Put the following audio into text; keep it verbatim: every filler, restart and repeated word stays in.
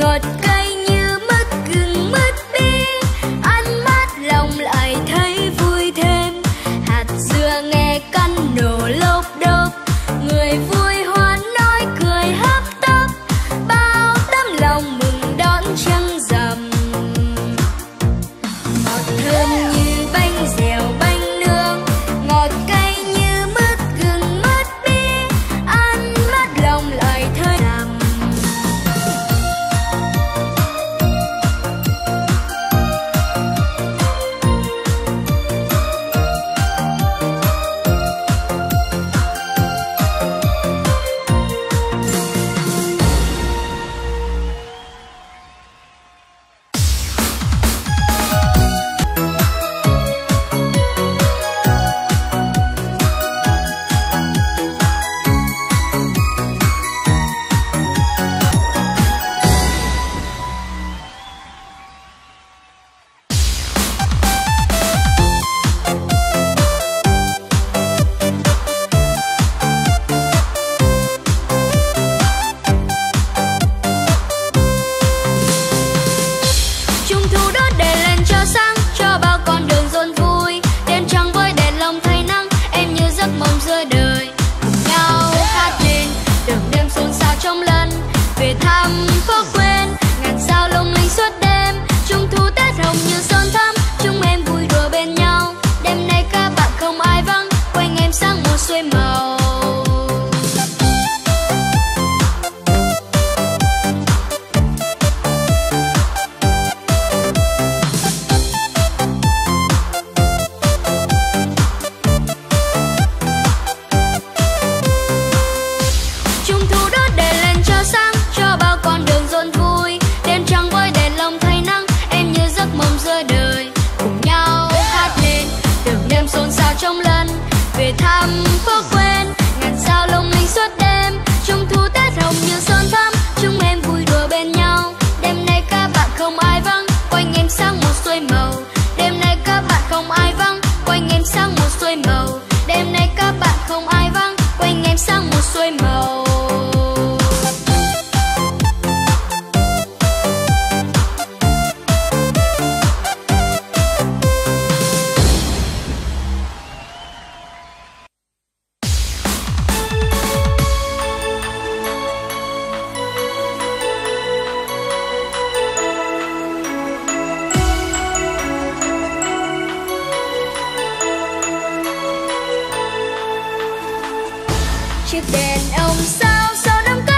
ngọt cay như mứt gừng mứt bi, ăn mát lòng lại thấy vui thêm. Hạt dưa nghe căn nổ lốp đốp, người vui hoan nói cười hấp tấp, bao tấm lòng mừng đón trăng rằm. Ngọt thơm như bánh dẻo bánh nướng, ngọt cay như mứt gừng mứt bi, ăn mát lòng lại thấy rằm. Trung thu đốt đèn lên cho sáng, cho bao con đường rộn vui. Đêm trăng với đèn lồng thay nắng, em như giấc mộng giữa đời. Cùng nhau hát lên, đường đêm xôn xao trong lần về thăm khó quên. Ngàn sao lung linh suốt đêm, Trung thu Tết hồng như son thắm. Chúng em vui đùa bên nhau, đêm nay các bạn không ai vắng, quanh em sáng một xuôi màu. Trung thu đốt đèn lên cho sáng, cho bao con đường rộn vui. Đêm trăng với đèn lồng thay nắng, em như giấc mộng giữa đời. Cùng nhau hát lên, đường đêm xôn xao trong lần về thăm khó quên. Ngàn sao lung linh suốt đêm, Trung thu Tết hồng như son thắm. Chúng em vui đùa bên nhau, đêm nay các bạn không ai vắng, quanh em sáng một xuôi màu. Đêm nay các bạn không ai vắng, quanh em sáng một xuôi màu. Đêm nay các bạn không ai vắng, quanh em sáng một xuôi màu. Chiếc đèn ông sao sao đắm